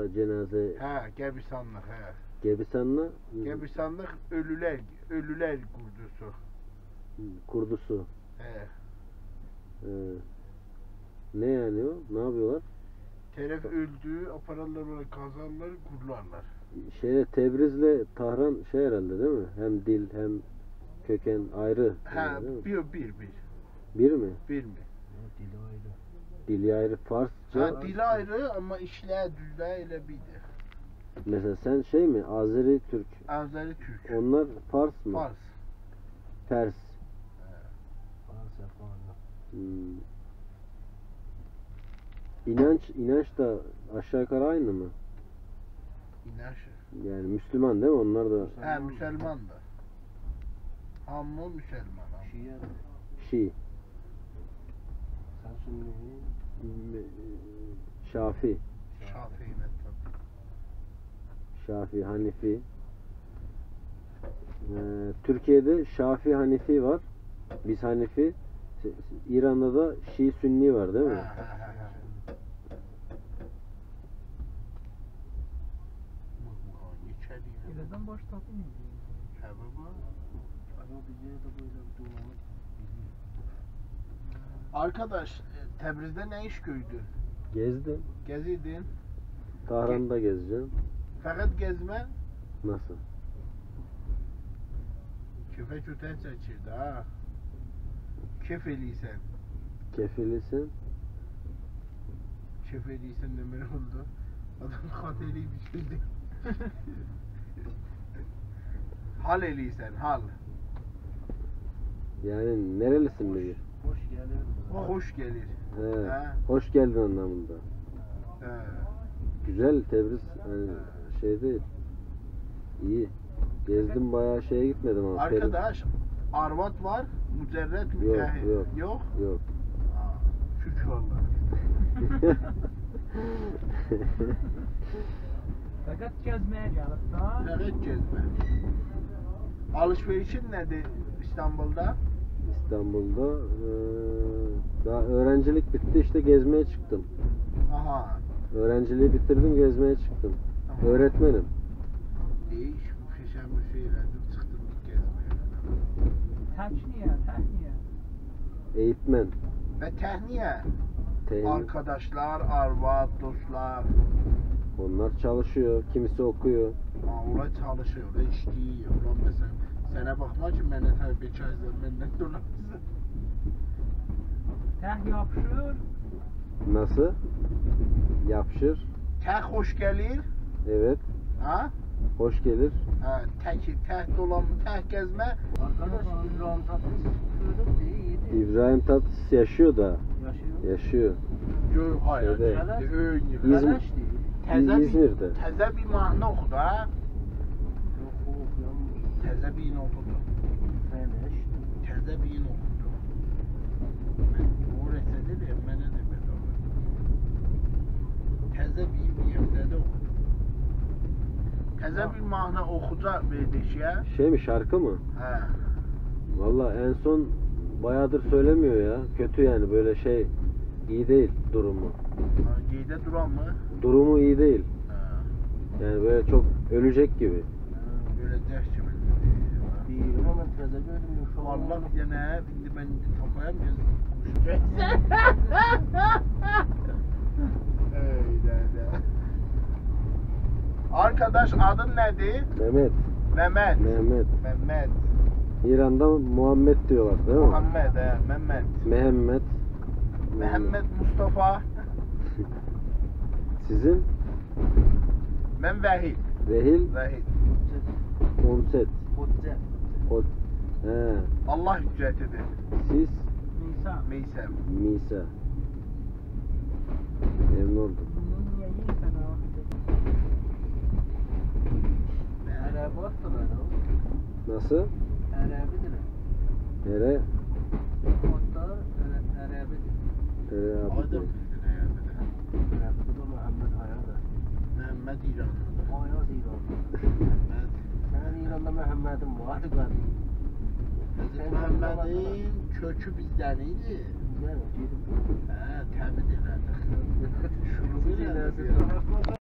da cenaze. He, Gebisanlık he. Gebisanlı? Gebisanlık ölüler kurdusu. Kurdusu. He. Ne yani o? Ne yapıyorlar? Telef öldüğü apararlar böyle kazarlar, kurlarlar. Tebriz'le Tahran herhalde değil mi? Hem dil hem köken ayrı. He, bir. Bir mi? Bir mi? Dili ayrı. Dili ayrı, Farsça. Ha, dili ayrı ama işler düzler ile birdir. Mesela sen mi? Azeri Türk. Azeri Türk. Onlar Fars mı? Fars. Pers. Fransa falan. İnanç da aşağı yukarı aynı mı? İnanç. Yani Müslüman değil mi? Onlar da He, Müslüman da. Amma Müslüman. Şia. Şii. Sen Sünni. Şafi. Şafii tabii. Şafi, Hanifi. Türkiye'de Şafi, Hanifi var. Biz Hanifi. İran'da da Şii, Sünni var değil mi? He. İleriden başlatayım mı? He baba. Ama bize de böyle bir durum Arkadaş, Tebriz'de ne iş gördün? Gezdim. Geziydin. Tahran'da gezeceğim. Fakat gezme, Nasıl? küfe çöten seçirdi ha. Kefeliysen. Kefilisin. Kefeliysen ne oldu? Adam kaderiymiş şimdi. Hal eliysen, hal. Yani nerelisin mi? hoş gelir. Hoş gelir. He. He. Hoş geldin anlamında. He. Güzel Tebriz hani değil. İyi. Gezdim bayağı şeye gitmedim ama. Arkadaş, arvat var, mücerret Yok, müteahhit. yok. Yok? Yok. Şükür vallahi. Fakat gezmeye gelip daha. Evet gezme. Alışverişin nedir İstanbul'da? İstanbul'da daha öğrencilik bitti işte gezmeye çıktım. Aha. Öğrenciliği bitirdim gezmeye çıktım. Aha. Öğretmenim. Değiş muhteşem bir şeylerden çıktım gezmeye. Tehniye. Eğitmen. Ve tehniye. Teğmen. Arkadaşlar, arvat, dostlar. Onlar çalışıyor. Kimisi okuyor. Ola çalışıyor, ola işliyor. Ulan mesela sana bakma ki mənə tabi beçayızlar məndən dolanırsa. Teh yapışır. Nasıl? Yapışır. Teh hoş gelir. Evet. Ha? Hoş gelir. Ha, teh dolan, teh gezme. Arkadaş İbrahim Tatlıses gördüm değil. İbrahim Tatlıses yaşıyor da. Yaşıyor. Yaşıyor. Gör hayır. Şeyde, Öyün İzmir- Kalaş değil. İzmir'de. Təzə bir mahnı oxudu ha. Yok o okuyanmış. Təzə bir oxudu. Feleş. Təzə bir oxudu. Mən o rəsədə də mənə də belə olur. Təzə bir yerdə oxudu. Təzə bir mahnı oxuca verdik ya. Mi şarkı mı? Hə. Valla en son bayağıdır söylemiyor ya. Kötü yani böyle iyi değil durumu. Geydə duran mı? Durumu iyi değil. Hə. Yani böyle çok ölecek gibi. Öləcək kimi. Bir hemen teze gördüm. Şu Allah bir dənə, indi mən tapayam Arkadaş adın nedir? Mehmet. Mehmet. Mehmet. Mehmet. İran'da Muhammed diyorlar değil mi? Muhammed he, Mehmet. Mehmet. Mehmet Mustafa. Sizin? Ben Vehil. Vehil. Vehil. Onset. Hocca. O, he. Allah hüccetidir. Siz? Nisa. Meysem. Misa. Memnun oldum. Bunun niye iyi fena? Arabi attılar o. Nasıl? Arabidir. Nere? Hatta Arabidir. Nere abi? Aydın bildin herhalde. Arabidir o Muhammed Hayada. Mehmet İranlıdır. Ayaz İranlı. Mehmet. Senin İran'da Muhammed'in vardı galiba. Hazreti Mehmet'in kökü bizden idi. Güzel. He, təmin elədik. Şunu Güzel. elədik.